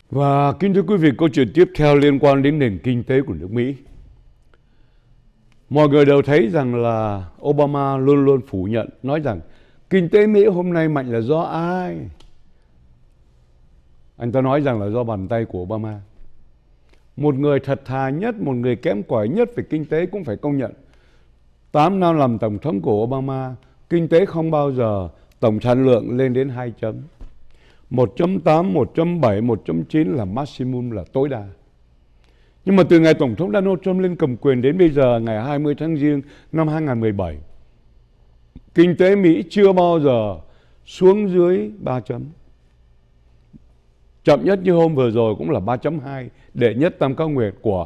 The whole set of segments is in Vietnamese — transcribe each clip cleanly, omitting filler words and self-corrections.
Và kính thưa quý vị, câu chuyện tiếp theo liên quan đến nền kinh tế của nước Mỹ. Mọi người đều thấy rằng là Obama luôn luôn phủ nhận, nói rằng kinh tế Mỹ hôm nay mạnh là do ai? Anh ta nói rằng là do bàn tay của Obama. Một người thật thà nhất, một người kém cỏi nhất về kinh tế cũng phải công nhận. 8 năm làm tổng thống của Obama, kinh tế không bao giờ tổng sản lượng lên đến 2 chấm. 1.8, 1.7, 1.9 là maximum, là tối đa. Nhưng mà từ ngày Tổng thống Donald Trump lên cầm quyền đến bây giờ, ngày 20 tháng Giêng năm 2017, kinh tế Mỹ chưa bao giờ xuống dưới 3 chấm. Chậm nhất như hôm vừa rồi cũng là 3.2, đệ nhất tam cao nguyệt của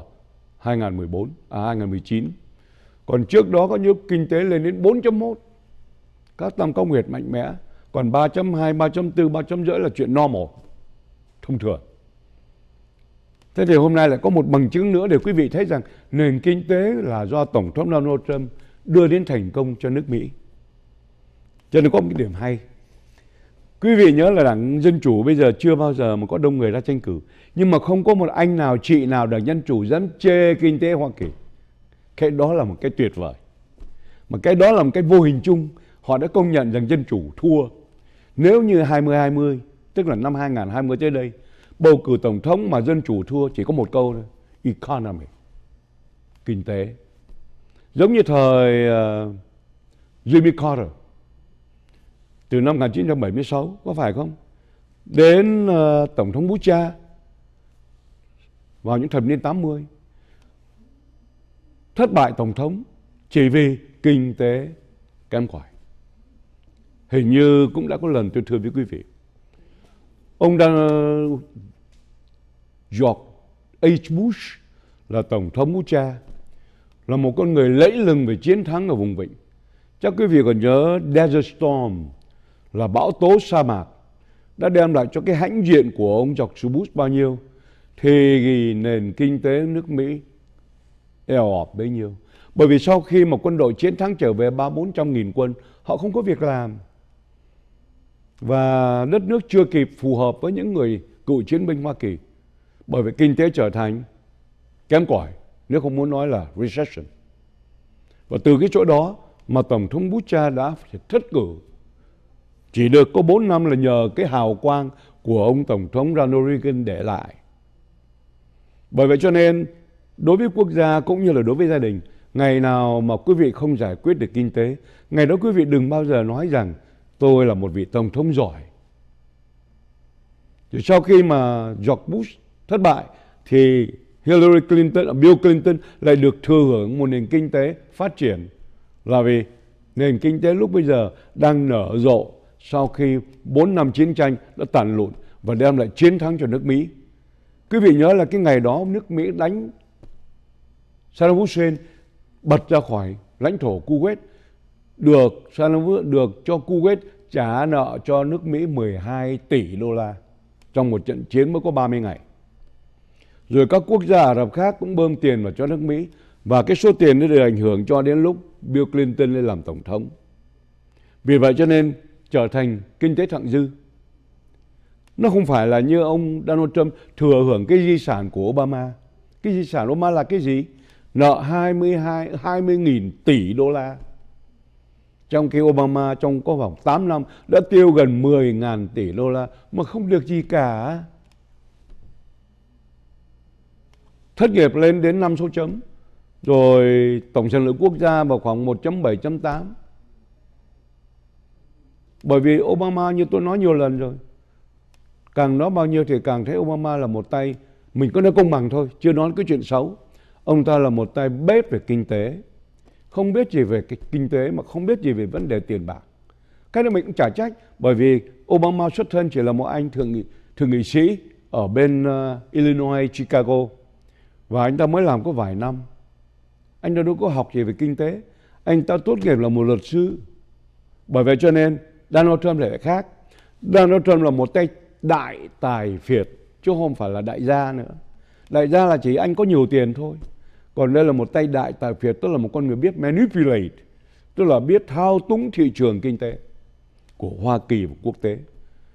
2019. Còn trước đó có những kinh tế lên đến 4.1, các tam cao nguyệt mạnh mẽ. Còn 3.2, 3.4, 3.5 là chuyện normal, thông thường. Thế thì hôm nay lại có một bằng chứng nữa để quý vị thấy rằng nền kinh tế là do Tổng thống Donald Trump đưa đến thành công cho nước Mỹ. Cho nên có một cái điểm hay. Quý vị nhớ là Đảng Dân Chủ bây giờ chưa bao giờ mà có đông người ra tranh cử. Nhưng mà không có một anh nào, chị nào Đảng Dân Chủ dám chê kinh tế Hoa Kỳ. Cái đó là một cái tuyệt vời. Mà cái đó là một cái vô hình chung. Họ đã công nhận rằng Dân Chủ thua. Nếu như 2020, tức là năm 2020 tới đây, bầu cử Tổng thống mà Dân Chủ thua chỉ có một câu thôi: economy, kinh tế. Giống như thời Jimmy Carter, từ năm 1976, có phải không? Đến Tổng thống Bush vào những thập niên 80. Thất bại Tổng thống chỉ vì kinh tế kém cỏi. Hình như cũng đã có lần tôi thưa với quý vị, ông George H. Bush là Tổng thống Bush là một con người lẫy lừng về chiến thắng ở vùng vịnh. Chắc quý vị còn nhớ Desert Storm là bão tố sa mạc đã đem lại cho cái hãnh diện của ông George Bush bao nhiêu, thì nền kinh tế nước Mỹ eo ọp bấy nhiêu. Bởi vì sau khi mà quân đội chiến thắng trở về 300-400 nghìn quân, họ không có việc làm. Và đất nước chưa kịp phù hợp với những người cựu chiến binh Hoa Kỳ. Bởi vì kinh tế trở thành kém cỏi, nếu không muốn nói là recession. Và từ cái chỗ đó mà Tổng thống Bush đã phải thất cử. Chỉ được có 4 năm là nhờ cái hào quang của ông Tổng thống Ronald Reagan để lại. Bởi vậy cho nên đối với quốc gia cũng như là đối với gia đình, ngày nào mà quý vị không giải quyết được kinh tế, ngày đó quý vị đừng bao giờ nói rằng tôi là một vị Tổng thống giỏi. Rồi sau khi mà George Bush thất bại thì Bill Clinton lại được thừa hưởng một nền kinh tế phát triển, là vì nền kinh tế lúc bây giờ đang nở rộ sau khi 4 năm chiến tranh đã tàn lụn và đem lại chiến thắng cho nước Mỹ. Quý vị nhớ là cái ngày đó nước Mỹ đánh Saddam Hussein bật ra khỏi lãnh thổ Kuwait, được cho Kuwait trả nợ cho nước Mỹ 12 tỷ đô la trong một trận chiến mới có 30 ngày. Rồi các quốc gia Ả Rập khác cũng bơm tiền vào cho nước Mỹ, và cái số tiền đó được ảnh hưởng cho đến lúc Bill Clinton lên làm tổng thống. Vì vậy cho nên trở thành kinh tế thặng dư. Nó không phải là như ông Donald Trump thừa hưởng cái di sản của Obama. Cái di sản Obama là cái gì? Nợ 20.000 tỷ đô la. Trong khi Obama trong có vòng 8 năm đã tiêu gần 10.000 tỷ đô la mà không được gì cả. Thất nghiệp lên đến 5 số chấm. Rồi tổng sản lượng quốc gia vào khoảng 1.7, 1.8. Bởi vì Obama, như tôi nói nhiều lần rồi, càng nói bao nhiêu thì càng thấy Obama là một tay, mình có nói công bằng thôi, chưa nói cái chuyện xấu. Ông ta là một tay bếp về kinh tế. Không biết gì về cái kinh tế mà không biết gì về vấn đề tiền bạc. Cái đó mình cũng chả trách, bởi vì Obama xuất thân chỉ là một anh thượng nghị sĩ ở bên Illinois, Chicago. Và anh ta mới làm có vài năm. Anh ta đâu có học gì về kinh tế. Anh ta tốt nghiệp là một luật sư. Bởi vậy cho nên Donald Trump lại khác. Donald Trump là một tay đại tài phiệt, chứ không phải là đại gia nữa. Đại gia là chỉ anh có nhiều tiền thôi. Còn đây là một tay đại tài phiệt, tức là một con người biết manipulate, tức là biết thao túng thị trường kinh tế của Hoa Kỳ và quốc tế.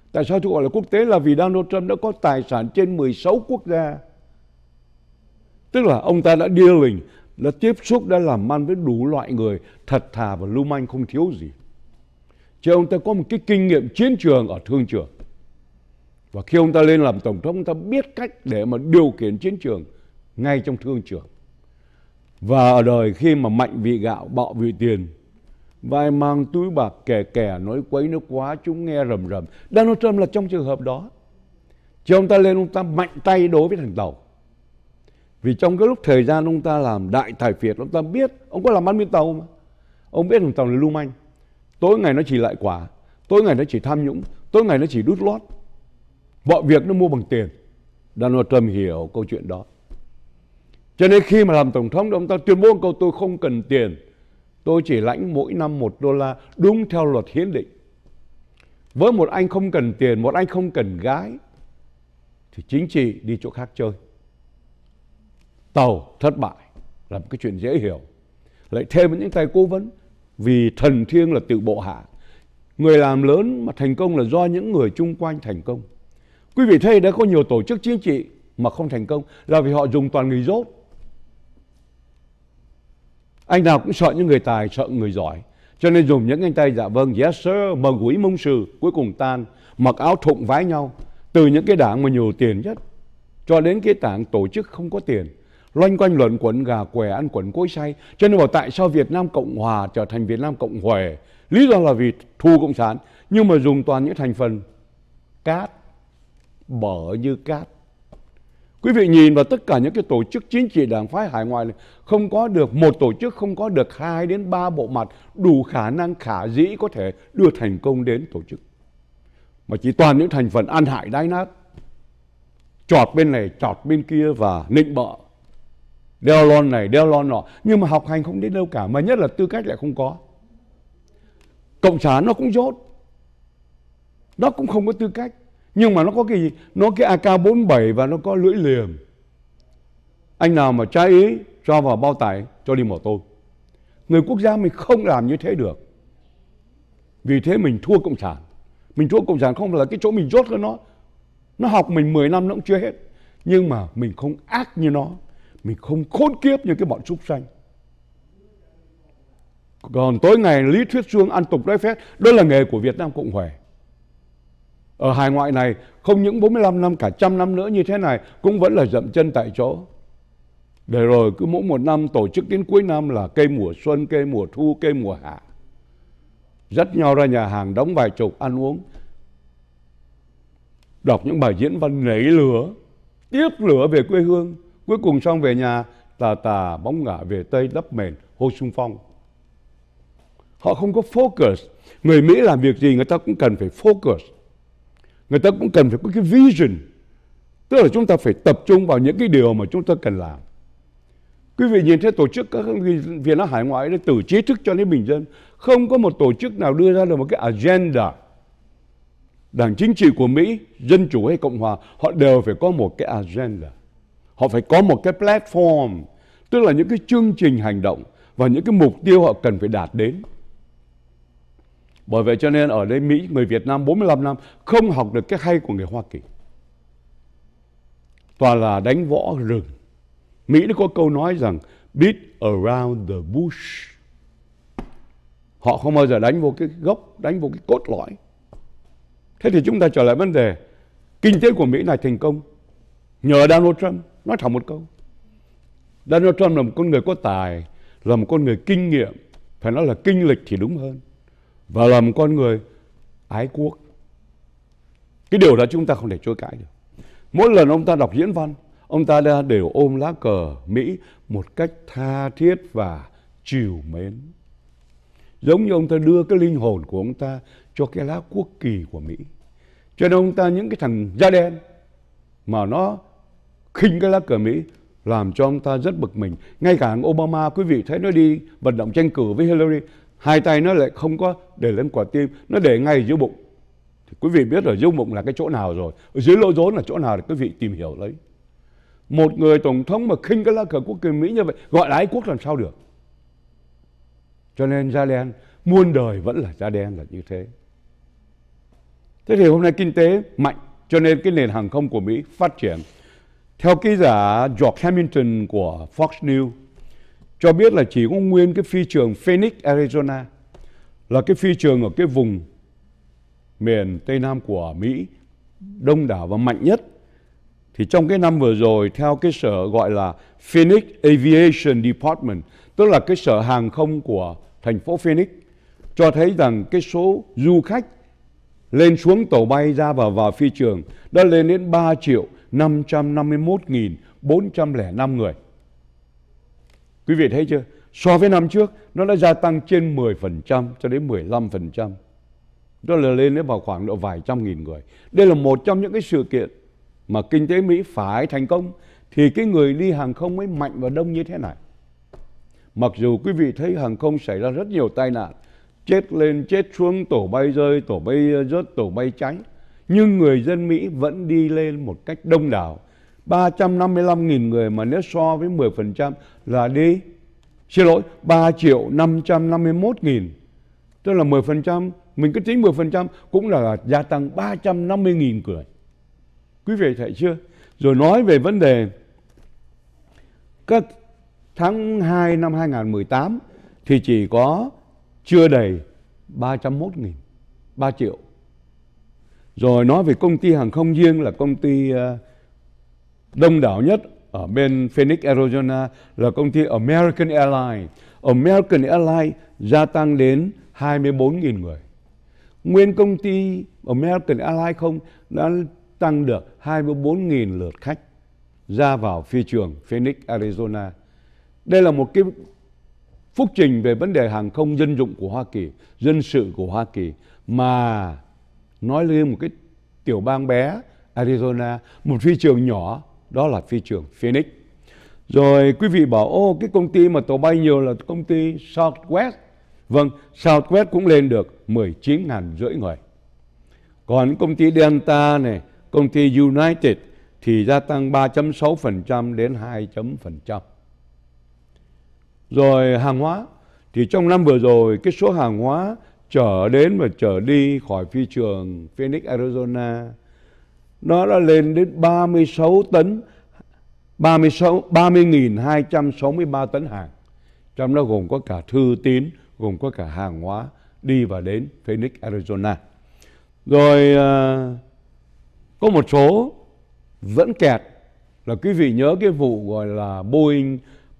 Tại sao tôi gọi là quốc tế? Là vì Donald Trump đã có tài sản trên 16 quốc gia. Tức là ông ta đã dealing, đã tiếp xúc, đã làm ăn với đủ loại người thật thà và lưu manh không thiếu gì. Chứ ông ta có một cái kinh nghiệm chiến trường ở thương trường. Và khi ông ta lên làm tổng thống, ông ta biết cách để mà điều khiển chiến trường ngay trong thương trường. Và ở đời khi mà mạnh vì gạo, bạo vì tiền, vai mang túi bạc kè kè nói quấy nó quá, chúng nghe rầm rầm. Donald Trump là trong trường hợp đó. Chứ ông ta lên, ông ta mạnh tay đối với thằng Tàu. Vì trong cái lúc thời gian ông ta làm đại tài phiệt, ông ta biết, ông có làm ăn bên Tàu mà. Ông biết thằng Tàu là lưu manh. Tối ngày nó chỉ lại quả, tối ngày nó chỉ tham nhũng, tối ngày nó chỉ đút lót. Mọi việc nó mua bằng tiền. Donald Trump hiểu câu chuyện đó. Cho nên khi mà làm tổng thống, ông ta tuyên bố câu tôi không cần tiền. Tôi chỉ lãnh mỗi năm $1 đúng theo luật hiến định. Với một anh không cần tiền, một anh không cần gái, thì chính trị đi chỗ khác chơi. Tàu thất bại là một cái chuyện dễ hiểu. Lại thêm những tay cố vấn, vì thần thiêng là tự bộ hạ. Người làm lớn mà thành công là do những người chung quanh thành công. Quý vị thấy đã có nhiều tổ chức chính trị mà không thành công là vì họ dùng toàn người dốt. Anh nào cũng sợ những người tài, sợ người giỏi. Cho nên dùng những anh tay dạ vâng, yes sir, mờ quỷ mông sử, cuối cùng tan, mặc áo thụng vái nhau. Từ những cái đảng mà nhiều tiền nhất, cho đến cái đảng tổ chức không có tiền. Loanh quanh luẩn quẩn gà què ăn quẩn cối xay. Cho nên bảo tại sao Việt Nam Cộng Hòa trở thành Việt Nam Cộng Huề? Lý do là vì thù Cộng sản, nhưng mà dùng toàn những thành phần cát, bở như cát. Quý vị nhìn vào tất cả những cái tổ chức chính trị đảng phái hải ngoại này, không có được một tổ chức, không có được 2 đến 3 bộ mặt đủ khả năng khả dĩ có thể đưa thành công đến tổ chức. Mà chỉ toàn những thành phần ăn hại đái nát, chọt bên này, chọt bên kia và nịnh bợ, đeo lon này, đeo lon nọ, nhưng mà học hành không đến đâu cả, mà nhất là tư cách lại không có. Cộng sản nó cũng dốt, nó cũng không có tư cách, nhưng mà nó có cái gì? Nó cái AK-47 và nó có lưỡi liềm. Anh nào mà trái ý cho vào bao tải, cho đi mổ tôm. Người quốc gia mình không làm như thế được. Vì thế mình thua Cộng sản. Mình thua Cộng sản không phải là cái chỗ mình dốt hơn nó. Nó học mình 10 năm nó cũng chưa hết. Nhưng mà mình không ác như nó. Mình không khốn kiếp như cái bọn súc sanh. Còn tối ngày lý thuyết suông ăn tục nói phét, đó là nghề của Việt Nam Cộng Hòa. Ở hải ngoại này không những 45 năm, cả 100 năm nữa như thế này cũng vẫn là dậm chân tại chỗ. Để rồi cứ mỗi một năm tổ chức đến cuối năm là cây mùa xuân, cây mùa thu, cây mùa hạ. Dắt nhau ra nhà hàng đóng vài chục ăn uống. Đọc những bài diễn văn nảy lửa, tiếp lửa về quê hương. Cuối cùng xong về nhà, tà tà bóng ngả về Tây đắp mền, hô xung phong. Họ không có focus. Người Mỹ làm việc gì người ta cũng cần phải focus. Người ta cũng cần phải có cái vision. Tức là chúng ta phải tập trung vào những cái điều mà chúng ta cần làm. Quý vị nhìn thấy tổ chức các Việt Nam hải ngoại từ trí thức cho đến bình dân, không có một tổ chức nào đưa ra được một cái agenda. Đảng chính trị của Mỹ, Dân Chủ hay Cộng Hòa, họ đều phải có một cái agenda. Họ phải có một cái platform, tức là những cái chương trình hành động và những cái mục tiêu họ cần phải đạt đến. Bởi vậy cho nên ở đây Mỹ, người Việt Nam 45 năm không học được cái hay của người Hoa Kỳ. Toàn là đánh võ rừng. Mỹ nó có câu nói rằng beat around the bush. Họ không bao giờ đánh vô cái gốc, đánh vô cái cốt lõi. Thế thì chúng ta trở lại vấn đề kinh tế của Mỹ này thành công nhờ Donald Trump. Nói thẳng một câu, Donald Trump là một con người có tài, là một con người kinh nghiệm, phải nói là kinh lịch thì đúng hơn, và là một con người ái quốc. Cái điều đó chúng ta không thể chối cãi được. Mỗi lần ông ta đọc diễn văn, ông ta đều ôm lá cờ Mỹ một cách tha thiết và trìu mến. Giống như ông ta đưa cái linh hồn của ông ta cho cái lá quốc kỳ của Mỹ. Cho nên ông ta những cái thằng da đen mà nó khinh cái lá cờ Mỹ làm cho ông ta rất bực mình. Ngay cả Obama, quý vị thấy nó đi vận động tranh cử với Hillary, hai tay nó lại không có để lên quả tim, nó để ngay dưới bụng. Thì quý vị biết ở dưới bụng là cái chỗ nào rồi, ở dưới lỗ rốn là chỗ nào để quý vị tìm hiểu lấy. Một người tổng thống mà khinh cái lá cờ quốc kỳ Mỹ như vậy gọi là ái quốc làm sao được. Cho nên da đen muôn đời vẫn là da đen là như thế. Thế thì hôm nay kinh tế mạnh cho nên cái nền hàng không của Mỹ phát triển. Theo ký giả George Hamilton của Fox News cho biết là chỉ có nguyên cái phi trường Phoenix, Arizona là cái phi trường ở cái vùng miền Tây Nam của Mỹ đông đảo và mạnh nhất. Thì trong cái năm vừa rồi, theo cái sở gọi là Phoenix Aviation Department, tức là cái sở hàng không của thành phố Phoenix, cho thấy rằng cái số du khách lên xuống tàu bay ra vào phi trường đã lên đến 3.551.405 người. Quý vị thấy chưa? So với năm trước, nó đã gia tăng trên 10% cho đến 15%. Đó là lên đến vào khoảng độ vài trăm nghìn người. Đây là một trong những cái sự kiện mà kinh tế Mỹ phải thành công thì cái người đi hàng không mới mạnh và đông như thế này. Mặc dù quý vị thấy hàng không xảy ra rất nhiều tai nạn, chết lên chết xuống, tổ bay rơi, tổ bay rớt, tổ bay cháy, nhưng người dân Mỹ vẫn đi lên một cách đông đảo. 355.000 người mà nếu so với 10% là đi, 3.551.000, tức là 10%, mình cứ tính 10% cũng là gia tăng 350.000 người. Quý vị thấy chưa? Rồi nói về vấn đề các tháng 2 năm 2018 thì chỉ có chưa đầy 301.000, 3 triệu. Rồi nói về công ty hàng không riêng là công ty đông đảo nhất ở bên Phoenix, Arizona là công ty American Airlines. American Airlines gia tăng đến 24.000 người. Nguyên công ty American Airlines không đã tăng được 24.000 lượt khách ra vào phi trường Phoenix, Arizona. Đây là một cái phúc trình về vấn đề hàng không dân dụng của Hoa Kỳ, dân sự của Hoa Kỳ, mà nói lên một cái tiểu bang bé Arizona, một phi trường nhỏ, đó là phi trường Phoenix. Rồi quý vị bảo, ô cái công ty mà tàu bay nhiều là công ty Southwest. Vâng, Southwest cũng lên được 19.500 người. Còn công ty Delta này, công ty United thì gia tăng 3.6% đến 2%. Rồi hàng hóa, thì trong năm vừa rồi cái số hàng hóa chở đến và chở đi khỏi phi trường Phoenix, Arizona nó đã lên đến 36 tấn, 30.263 tấn hàng. Trong đó gồm có cả thư tín, gồm có cả hàng hóa đi và đến Phoenix, Arizona. Rồi có một số vẫn kẹt, là quý vị nhớ cái vụ gọi là Boeing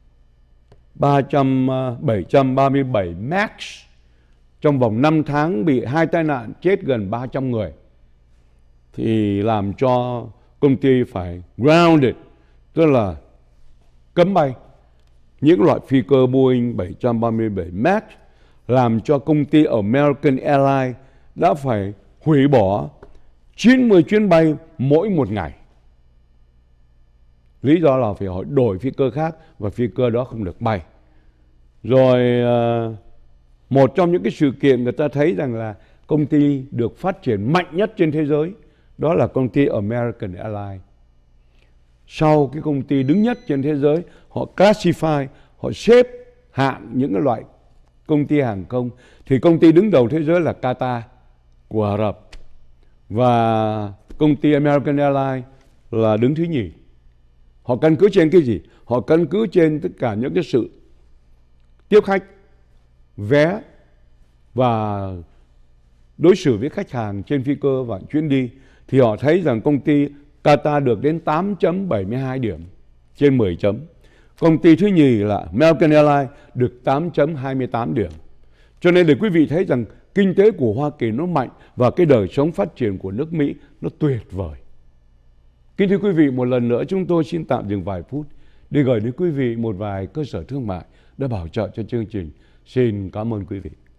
737 MAX trong vòng 5 tháng bị 2 tai nạn chết gần 300 người. Thì làm cho công ty phải grounded, tức là cấm bay những loại phi cơ Boeing 737 MAX, làm cho công ty American Airlines đã phải hủy bỏ 90 chuyến bay mỗi một ngày. Lý do là phải họ đổi phi cơ khác và phi cơ đó không được bay. Rồi một trong những cái sự kiện người ta thấy rằng là công ty được phát triển mạnh nhất trên thế giới đó là công ty American Airlines. Sau cái công ty đứng nhất trên thế giới, họ classify, họ xếp hạng những cái loại công ty hàng không, thì công ty đứng đầu thế giới là Qatar của Ả Rập và công ty American Airlines là đứng thứ nhì. Họ căn cứ trên cái gì? Họ căn cứ trên tất cả những cái sự tiếp khách, vé và đối xử với khách hàng trên phi cơ và chuyến đi, thì họ thấy rằng công ty Qatar được đến 8.72 điểm trên 10 chấm. Công ty thứ nhì là American Airlines được 8.28 điểm. Cho nên để quý vị thấy rằng kinh tế của Hoa Kỳ nó mạnh và cái đời sống phát triển của nước Mỹ nó tuyệt vời. Kính thưa quý vị, một lần nữa chúng tôi xin tạm dừng vài phút để gửi đến quý vị một vài cơ sở thương mại đã bảo trợ cho chương trình. Xin cảm ơn quý vị.